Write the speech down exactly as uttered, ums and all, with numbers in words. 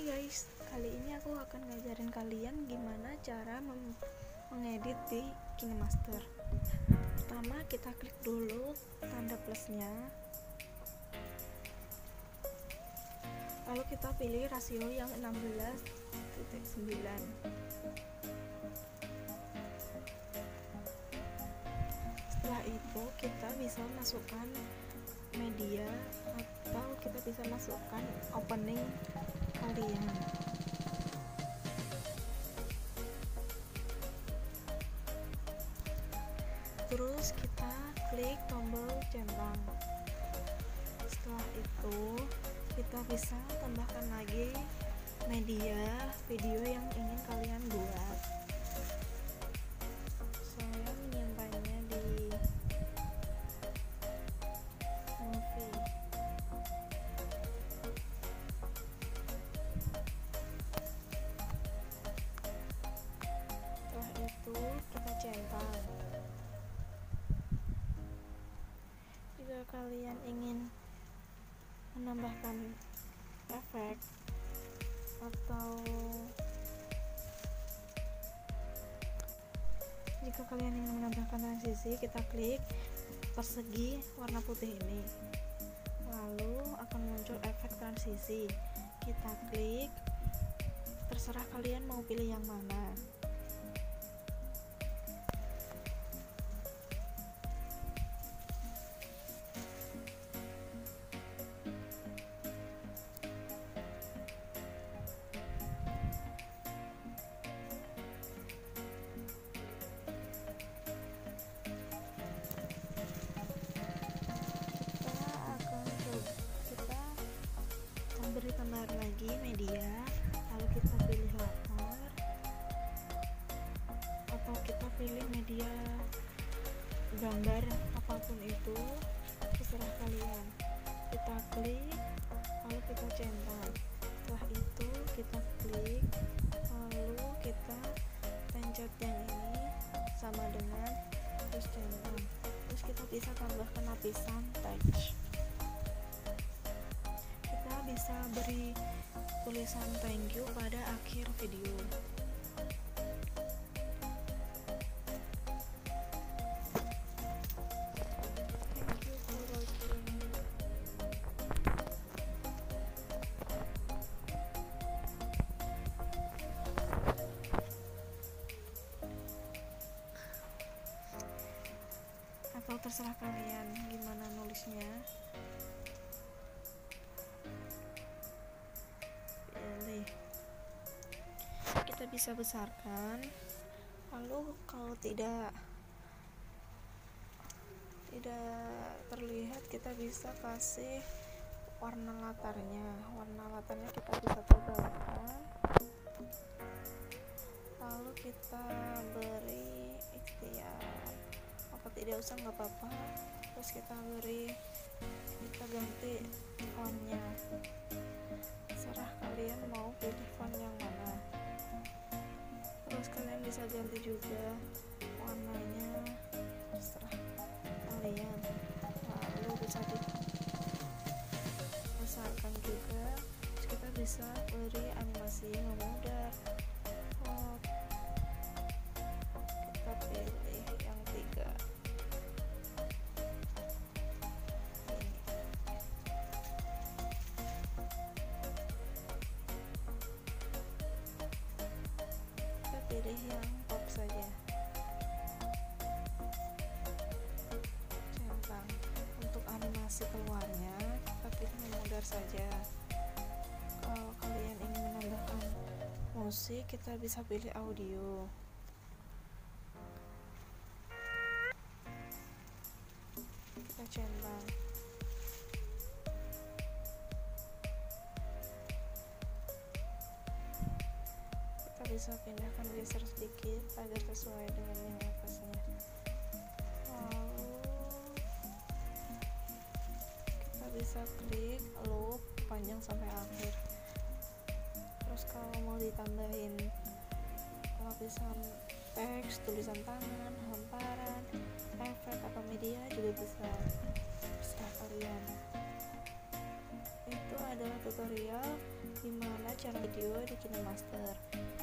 guys, kali ini aku akan ngajarin kalian gimana cara mengedit di KineMaster. Pertama kita klik dulu tanda plusnya, lalu kita pilih rasio yang enam belas titik sembilan. Setelah itu kita bisa masukkan media atau kita bisa masukkan opening kalian. Terus kita klik tombol centang. Setelah itu kita bisa tambahkan lagi media video yang ingin kalian buat. Saya menyimpannya di movie. Setelah itu kita centang. Jika kalian ingin menambahkan efek atau jika kalian ingin menambahkan transisi, kita klik persegi warna putih ini, lalu akan muncul efek transisi. Kita klik, terserah kalian mau pilih yang mana. Beri tambahan lagi media, lalu kita pilih latar atau kita pilih media gambar apapun itu, terserah kalian. Kita klik, lalu kita centang. Setelah itu kita klik, lalu kita pencet yang ini sama dengan terus centang. Terus kita bisa tambahkan lapisan teks. Bisa beri tulisan thank you pada akhir video. Thank you for watching. Atau terserah kalian gimana nulisnya. Kita bisa besarkan, lalu kalau tidak tidak terlihat kita bisa kasih warna latarnya. Warna latarnya kita bisa tebalkan, lalu kita beri ikhtiar, apa tidak usah nggak apa-apa. Terus kita beri, kita ganti fontnya, serah kalian mau pilih font yang mana. Terus kalian bisa ganti juga warnanya, terserah kalian. Lalu bisa dibesarkan juga. Terus kita bisa beri animasi memudar. Oh, kita pilih yang tiga. Pilih yang top saja, centang. Untuk animasi keluarnya kita pilih memudar saja. Kalau kalian ingin menambahkan musik, kita bisa pilih audio. Kita centang. Bisa pindahkan geser sedikit agar sesuai dengan yang atasnya. Lalu kita bisa klik loop panjang sampai akhir. Terus kalau mau ditambahin lapisan teks, tulisan tangan, hamparan, efek atau media juga bisa, terserah kalian. itu adalah tutorial gimana cara video di KineMaster.